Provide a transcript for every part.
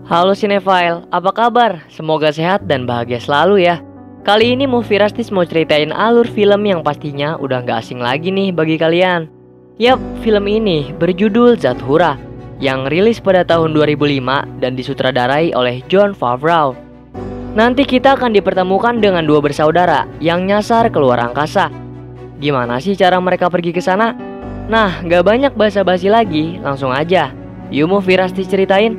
Halo Cinefile, apa kabar? Semoga sehat dan bahagia selalu ya. Kali ini Movie Rastis mau ceritain alur film yang pastinya udah gak asing lagi nih bagi kalian. Yap, film ini berjudul Zathura yang rilis pada tahun 2005 dan disutradarai oleh Jon Favreau. Nanti kita akan dipertemukan dengan dua bersaudara yang nyasar keluar angkasa. Gimana sih cara mereka pergi ke sana? Nah, gak banyak basa-basi lagi, langsung aja. Yuk Movie Rastis ceritain.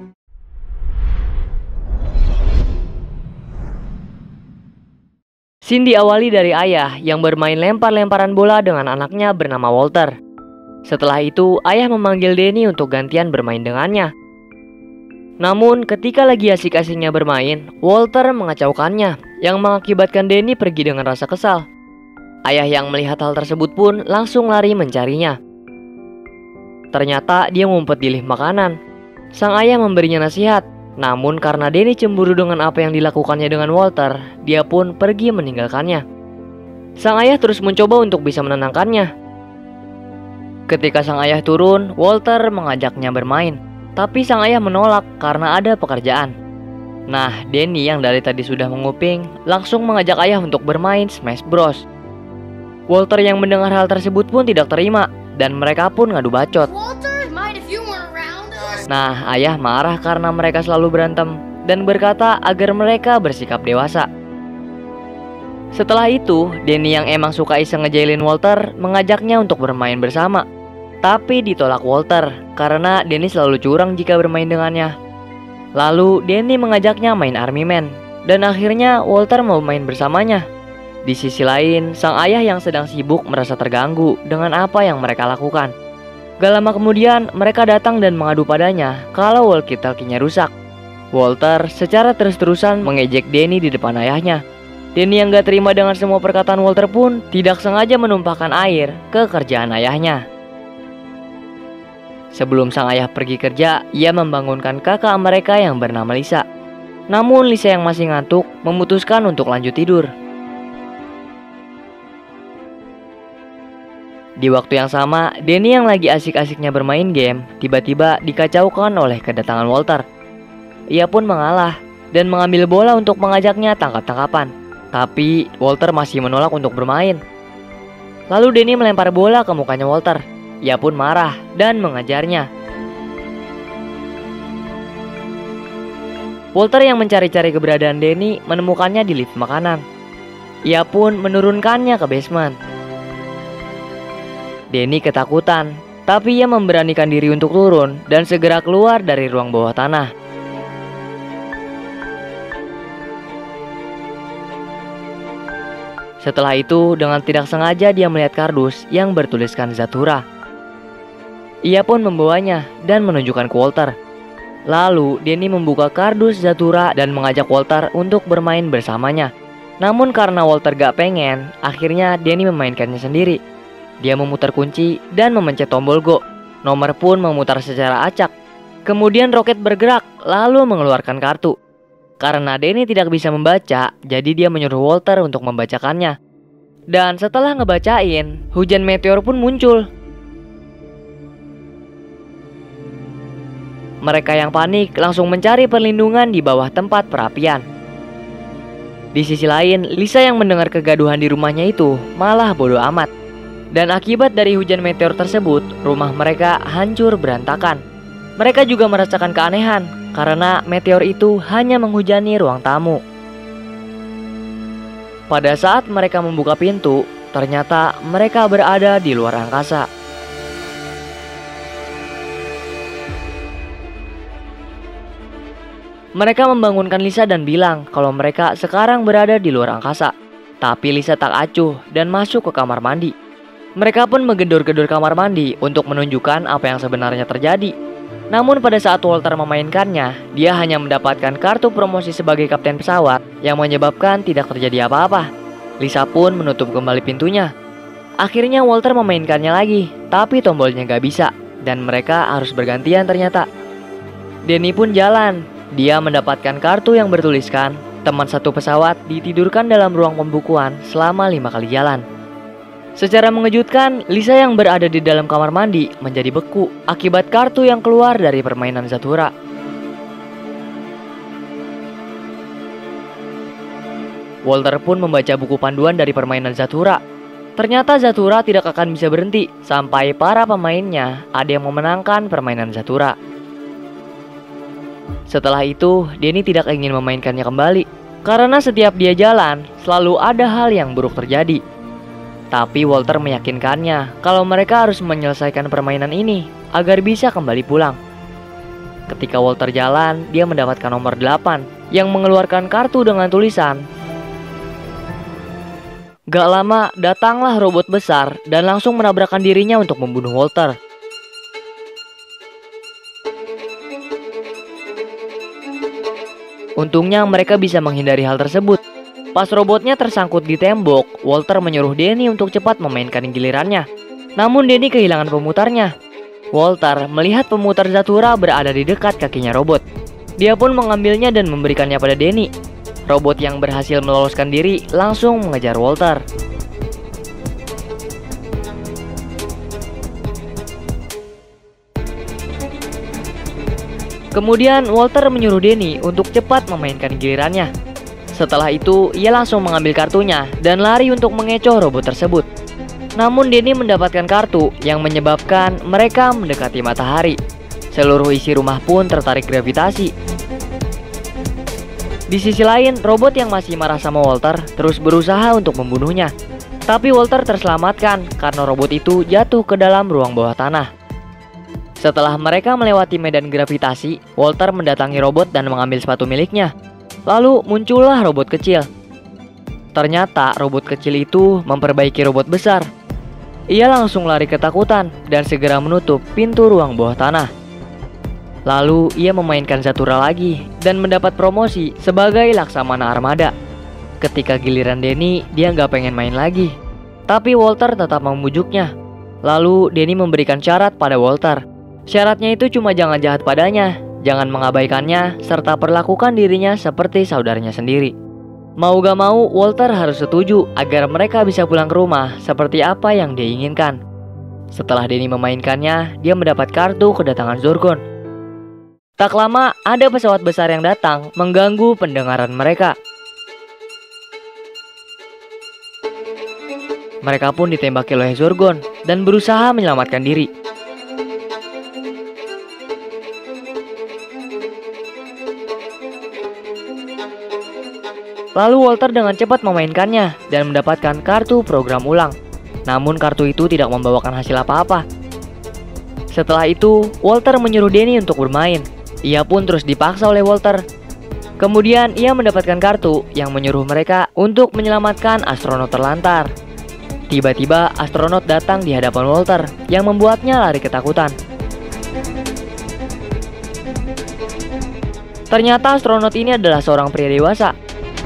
Scene diawali dari ayah yang bermain lempar-lemparan bola dengan anaknya bernama Walter. Setelah itu, ayah memanggil Danny untuk gantian bermain dengannya. Namun, ketika lagi asik-asiknya bermain, Walter mengacaukannya, yang mengakibatkan Danny pergi dengan rasa kesal. Ayah yang melihat hal tersebut pun langsung lari mencarinya. Ternyata dia ngumpet di lift makanan. Sang ayah memberinya nasihat. Namun karena Danny cemburu dengan apa yang dilakukannya dengan Walter, dia pun pergi meninggalkannya. Sang ayah terus mencoba untuk bisa menenangkannya. Ketika sang ayah turun, Walter mengajaknya bermain. Tapi sang ayah menolak karena ada pekerjaan. Nah, Danny yang dari tadi sudah menguping, langsung mengajak ayah untuk bermain Smash Bros. Walter yang mendengar hal tersebut pun tidak terima, dan mereka pun ngadu bacot. Nah, ayah marah karena mereka selalu berantem dan berkata agar mereka bersikap dewasa. Setelah itu, Danny yang emang suka iseng ngejailin Walter mengajaknya untuk bermain bersama. Tapi ditolak Walter karena Danny selalu curang jika bermain dengannya. Lalu Danny mengajaknya main Army Man dan akhirnya Walter mau main bersamanya. Di sisi lain, sang ayah yang sedang sibuk merasa terganggu dengan apa yang mereka lakukan. Gak lama kemudian, mereka datang dan mengadu padanya kalau walkie-talkie-nya rusak. Walter secara terus-terusan mengejek Danny di depan ayahnya. Danny yang gak terima dengan semua perkataan Walter pun tidak sengaja menumpahkan air ke kerjaan ayahnya. Sebelum sang ayah pergi kerja, ia membangunkan kakak mereka yang bernama Lisa. Namun Lisa yang masih ngantuk memutuskan untuk lanjut tidur. Di waktu yang sama, Danny yang lagi asik-asiknya bermain game tiba-tiba dikacaukan oleh kedatangan Walter. Ia pun mengalah dan mengambil bola untuk mengajaknya tangkap-tangkapan. Tapi Walter masih menolak untuk bermain. Lalu Danny melempar bola ke mukanya Walter. Ia pun marah dan mengajarnya. Walter yang mencari-cari keberadaan Danny menemukannya di lift makanan. Ia pun menurunkannya ke basement. Danny ketakutan, tapi ia memberanikan diri untuk turun dan segera keluar dari ruang bawah tanah. Setelah itu, dengan tidak sengaja dia melihat kardus yang bertuliskan Zathura. Ia pun membawanya dan menunjukkan ke Walter. Lalu, Danny membuka kardus Zathura dan mengajak Walter untuk bermain bersamanya. Namun karena Walter gak pengen, akhirnya Danny memainkannya sendiri. Dia memutar kunci dan memencet tombol go. Nomor pun memutar secara acak. Kemudian roket bergerak lalu mengeluarkan kartu. Karena Danny tidak bisa membaca, jadi dia menyuruh Walter untuk membacakannya. Dan setelah ngebacain, hujan meteor pun muncul. Mereka yang panik langsung mencari perlindungan di bawah tempat perapian. Di sisi lain, Lisa yang mendengar kegaduhan di rumahnya itu malah bodoh amat. Dan akibat dari hujan meteor tersebut, rumah mereka hancur berantakan. Mereka juga merasakan keanehan karena meteor itu hanya menghujani ruang tamu. Pada saat mereka membuka pintu, ternyata mereka berada di luar angkasa. Mereka membangunkan Lisa dan bilang kalau mereka sekarang berada di luar angkasa. Tapi Lisa tak acuh dan masuk ke kamar mandi. Mereka pun menggedor-gedor kamar mandi untuk menunjukkan apa yang sebenarnya terjadi. Namun pada saat Walter memainkannya, dia hanya mendapatkan kartu promosi sebagai kapten pesawat yang menyebabkan tidak terjadi apa-apa. Lisa pun menutup kembali pintunya. Akhirnya Walter memainkannya lagi, tapi tombolnya gak bisa, dan mereka harus bergantian ternyata. Danny pun jalan. Dia mendapatkan kartu yang bertuliskan, teman satu pesawat ditidurkan dalam ruang pembukuan selama 5 kali jalan. Secara mengejutkan, Lisa yang berada di dalam kamar mandi menjadi beku akibat kartu yang keluar dari permainan Zathura. Walter pun membaca buku panduan dari permainan Zathura. Ternyata Zathura tidak akan bisa berhenti sampai para pemainnya ada yang memenangkan permainan Zathura. Setelah itu, Denny tidak ingin memainkannya kembali karena setiap dia jalan selalu ada hal yang buruk terjadi. Tapi Walter meyakinkannya kalau mereka harus menyelesaikan permainan ini agar bisa kembali pulang. Ketika Walter jalan, dia mendapatkan nomor 8 yang mengeluarkan kartu dengan tulisan, "Gak lama datanglah robot besar dan langsung menabrakkan dirinya untuk membunuh Walter." Untungnya mereka bisa menghindari hal tersebut. Pas robotnya tersangkut di tembok, Walter menyuruh Denny untuk cepat memainkan gilirannya. Namun Denny kehilangan pemutarnya. Walter melihat pemutar Zathura berada di dekat kakinya robot. Dia pun mengambilnya dan memberikannya pada Denny. Robot yang berhasil meloloskan diri langsung mengejar Walter. Kemudian Walter menyuruh Denny untuk cepat memainkan gilirannya. Setelah itu, ia langsung mengambil kartunya dan lari untuk mengecoh robot tersebut. Namun Denny mendapatkan kartu yang menyebabkan mereka mendekati matahari. Seluruh isi rumah pun tertarik gravitasi. Di sisi lain, robot yang masih marah sama Walter terus berusaha untuk membunuhnya. Tapi Walter terselamatkan karena robot itu jatuh ke dalam ruang bawah tanah. Setelah mereka melewati medan gravitasi, Walter mendatangi robot dan mengambil sepatu miliknya. Lalu muncullah robot kecil. Ternyata robot kecil itu memperbaiki robot besar. Ia langsung lari ketakutan dan segera menutup pintu ruang bawah tanah. Lalu ia memainkan Zathura lagi dan mendapat promosi sebagai Laksamana Armada. Ketika giliran Denny, dia nggak pengen main lagi. Tapi Walter tetap membujuknya. Lalu Denny memberikan syarat pada Walter. Syaratnya itu cuma jangan jahat padanya, jangan mengabaikannya, serta perlakukan dirinya seperti saudaranya sendiri. Mau gak mau, Walter harus setuju agar mereka bisa pulang ke rumah seperti apa yang dia inginkan. Setelah Denny memainkannya, dia mendapat kartu kedatangan Zorgon. Tak lama, ada pesawat besar yang datang mengganggu pendengaran mereka. Mereka pun ditembaki oleh Zorgon dan berusaha menyelamatkan diri. Lalu Walter dengan cepat memainkannya dan mendapatkan kartu program ulang. Namun kartu itu tidak membawakan hasil apa-apa. Setelah itu, Walter menyuruh Denny untuk bermain. Ia pun terus dipaksa oleh Walter. Kemudian ia mendapatkan kartu yang menyuruh mereka untuk menyelamatkan astronot terlantar. Tiba-tiba astronot datang di hadapan Walter yang membuatnya lari ketakutan. Ternyata astronot ini adalah seorang pria dewasa.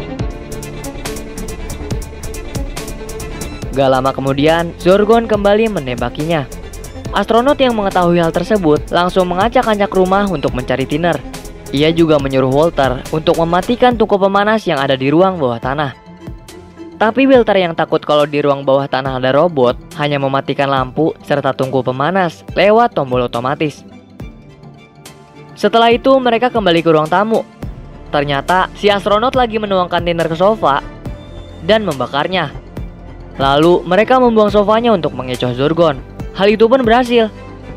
Gak lama kemudian, Zorgon kembali menembakinya. Astronot yang mengetahui hal tersebut langsung mengacak-acak rumah untuk mencari thinner. Ia juga menyuruh Walter untuk mematikan tungku pemanas yang ada di ruang bawah tanah. Tapi Walter yang takut kalau di ruang bawah tanah ada robot, hanya mematikan lampu serta tungku pemanas lewat tombol otomatis. Setelah itu mereka kembali ke ruang tamu. Ternyata si astronot lagi menuangkan thinner ke sofa dan membakarnya. Lalu mereka membuang sofanya untuk mengecoh Zorgon. Hal itu pun berhasil.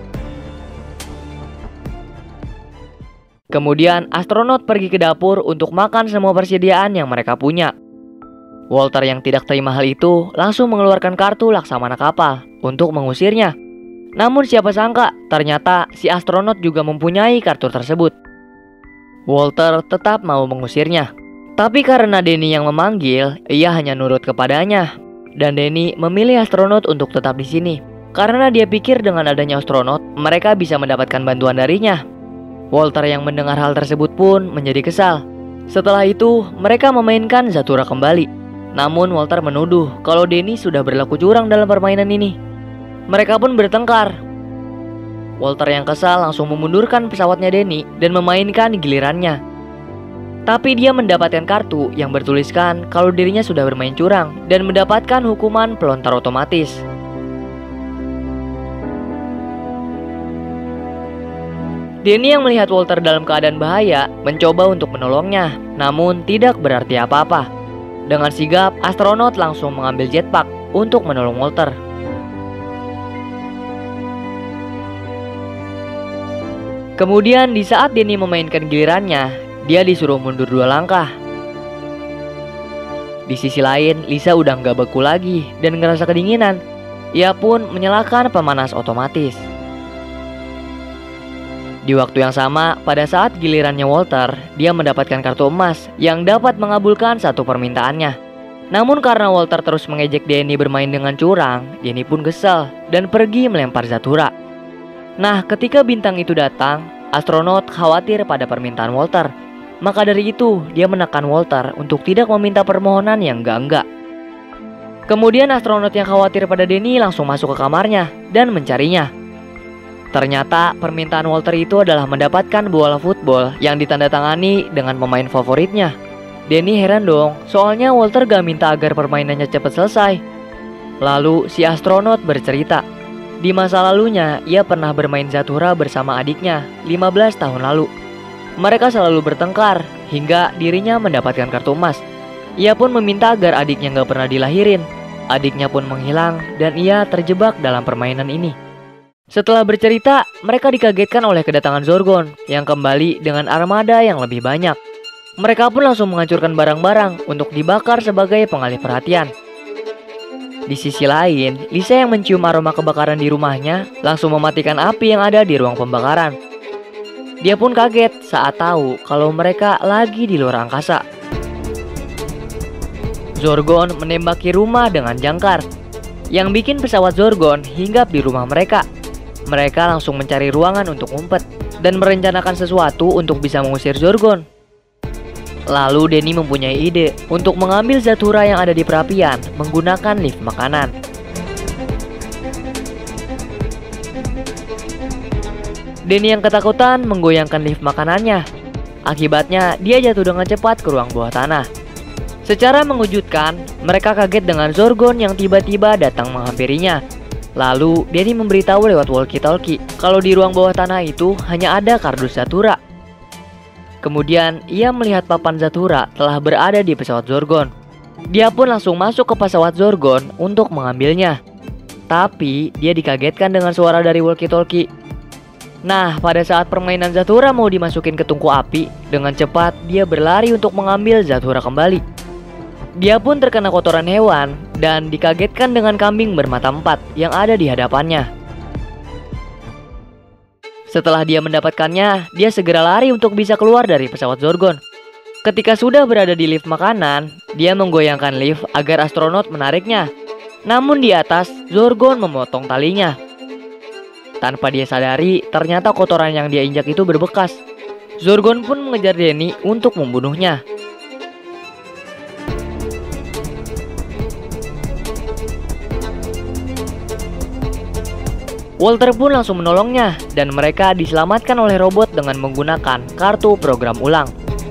Kemudian astronot pergi ke dapur untuk makan semua persediaan yang mereka punya. Walter yang tidak terima hal itu langsung mengeluarkan kartu Laksamana kapal untuk mengusirnya. Namun siapa sangka ternyata si astronot juga mempunyai kartu tersebut. Walter tetap mau mengusirnya. Tapi karena Denny yang memanggil, ia hanya nurut kepadanya. Dan Denny memilih astronot untuk tetap di sini karena dia pikir dengan adanya astronot mereka bisa mendapatkan bantuan darinya. Walter yang mendengar hal tersebut pun menjadi kesal. Setelah itu mereka memainkan Zathura kembali. Namun Walter menuduh kalau Denny sudah berlaku curang dalam permainan ini. Mereka pun bertengkar. Walter yang kesal langsung memundurkan pesawatnya Denny dan memainkan gilirannya. Tapi dia mendapatkan kartu yang bertuliskan kalau dirinya sudah bermain curang dan mendapatkan hukuman pelontar otomatis. Denny yang melihat Walter dalam keadaan bahaya mencoba untuk menolongnya, namun tidak berarti apa-apa. Dengan sigap, astronot langsung mengambil jetpack untuk menolong Walter. Kemudian di saat Danny memainkan gilirannya, dia disuruh mundur 2 langkah. Di sisi lain, Lisa udah nggak beku lagi dan ngerasa kedinginan. Ia pun menyalakan pemanas otomatis. Di waktu yang sama, pada saat gilirannya Walter, dia mendapatkan kartu emas yang dapat mengabulkan satu permintaannya. Namun karena Walter terus mengejek Danny bermain dengan curang, Danny pun kesal dan pergi melempar Zathura. Nah, ketika bintang itu datang, astronot khawatir pada permintaan Walter. Maka dari itu, dia menekan Walter untuk tidak meminta permohonan yang enggak-enggak. Kemudian astronot yang khawatir pada Danny langsung masuk ke kamarnya dan mencarinya. Ternyata permintaan Walter itu adalah mendapatkan bola football yang ditandatangani dengan pemain favoritnya. Danny heran dong, soalnya Walter gak minta agar permainannya cepat selesai. Lalu si astronot bercerita, di masa lalunya ia pernah bermain Zathura bersama adiknya 15 tahun lalu. Mereka selalu bertengkar hingga dirinya mendapatkan kartu emas. Ia pun meminta agar adiknya gak pernah dilahirin. Adiknya pun menghilang dan ia terjebak dalam permainan ini. Setelah bercerita, mereka dikagetkan oleh kedatangan Zorgon yang kembali dengan armada yang lebih banyak. Mereka pun langsung menghancurkan barang-barang untuk dibakar sebagai pengalih perhatian. Di sisi lain, Lisa yang mencium aroma kebakaran di rumahnya langsung mematikan api yang ada di ruang pembakaran. Dia pun kaget saat tahu kalau mereka lagi di luar angkasa. Zorgon menembaki rumah dengan jangkar, yang bikin pesawat Zorgon hinggap di rumah mereka. Mereka langsung mencari ruangan untuk ngumpet dan merencanakan sesuatu untuk bisa mengusir Zorgon. Lalu Danny mempunyai ide untuk mengambil Zathura yang ada di perapian menggunakan lift makanan. Danny yang ketakutan menggoyangkan lift makanannya. Akibatnya dia jatuh dengan cepat ke ruang bawah tanah. Secara mengejutkan, mereka kaget dengan Zorgon yang tiba-tiba datang menghampirinya. Lalu Danny memberitahu lewat walkie-talkie kalau di ruang bawah tanah itu hanya ada kardus Zathura. Kemudian ia melihat papan Zathura telah berada di pesawat Zorgon. Dia pun langsung masuk ke pesawat Zorgon untuk mengambilnya. Tapi dia dikagetkan dengan suara dari walkie-talkie. Nah, pada saat permainan Zathura mau dimasukin ke tungku api, dengan cepat dia berlari untuk mengambil Zathura kembali. Dia pun terkena kotoran hewan dan dikagetkan dengan kambing bermata 4 yang ada di hadapannya. Setelah dia mendapatkannya, dia segera lari untuk bisa keluar dari pesawat Zorgon. Ketika sudah berada di lift makanan, dia menggoyangkan lift agar astronot menariknya. Namun di atas, Zorgon memotong talinya. Tanpa dia sadari, ternyata kotoran yang dia injak itu berbekas. Zorgon pun mengejar Danny untuk membunuhnya. Walter pun langsung menolongnya dan mereka diselamatkan oleh robot dengan menggunakan kartu program ulang.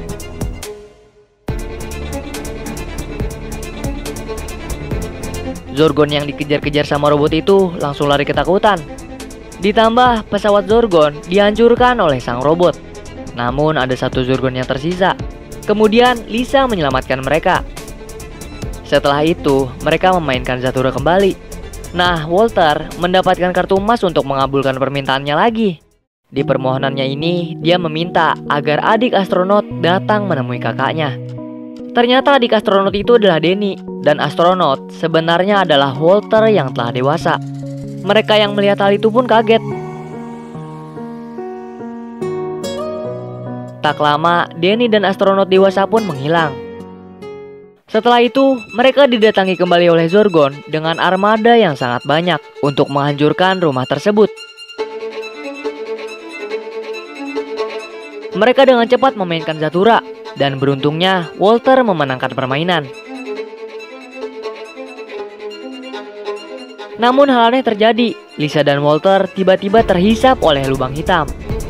Zorgon yang dikejar-kejar sama robot itu langsung lari ketakutan. Ditambah pesawat Zorgon dihancurkan oleh sang robot. Namun ada satu Zorgon yang tersisa. Kemudian Lisa menyelamatkan mereka. Setelah itu mereka memainkan Zathura kembali. Nah, Walter mendapatkan kartu emas untuk mengabulkan permintaannya lagi. Di permohonannya ini, dia meminta agar adik astronot datang menemui kakaknya. Ternyata adik astronot itu adalah Danny, dan astronot sebenarnya adalah Walter yang telah dewasa. Mereka yang melihat hal itu pun kaget. Tak lama, Danny dan astronot dewasa pun menghilang. Setelah itu, mereka didatangi kembali oleh Zorgon dengan armada yang sangat banyak untuk menghancurkan rumah tersebut. Mereka dengan cepat memainkan Zathura, dan beruntungnya Walter memenangkan permainan. Namun hal aneh terjadi, Lisa dan Walter tiba-tiba terhisap oleh lubang hitam.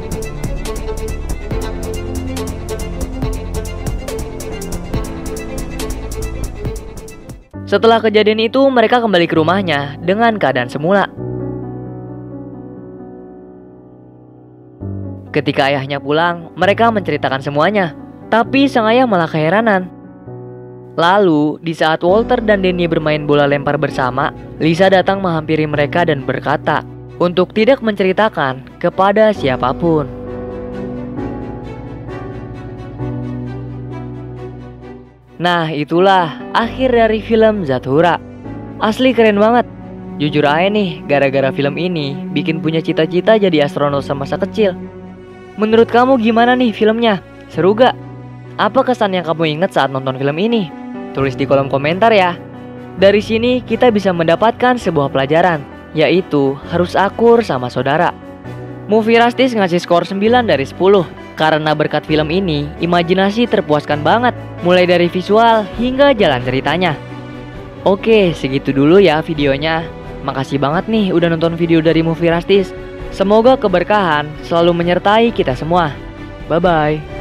Setelah kejadian itu, mereka kembali ke rumahnya dengan keadaan semula. Ketika ayahnya pulang, mereka menceritakan semuanya. Tapi sang ayah malah keheranan. Lalu, di saat Walter dan Danny bermain bola lempar bersama, Lisa datang menghampiri mereka dan berkata untuk tidak menceritakan kepada siapapun. Nah, itulah akhir dari film Zathura. Asli keren banget. Jujur aja nih, gara-gara film ini bikin punya cita-cita jadi astronot semasa kecil. Menurut kamu gimana nih filmnya? Seru gak? Apa kesan yang kamu ingat saat nonton film ini? Tulis di kolom komentar ya. Dari sini kita bisa mendapatkan sebuah pelajaran, yaitu harus akur sama saudara. Movie Rastis ngasih skor 9 dari 10. Karena berkat film ini, imajinasi terpuaskan banget, mulai dari visual hingga jalan ceritanya. Oke, segitu dulu ya videonya. Makasih banget nih udah nonton video dari Movie Rastis. Semoga keberkahan selalu menyertai kita semua. Bye-bye.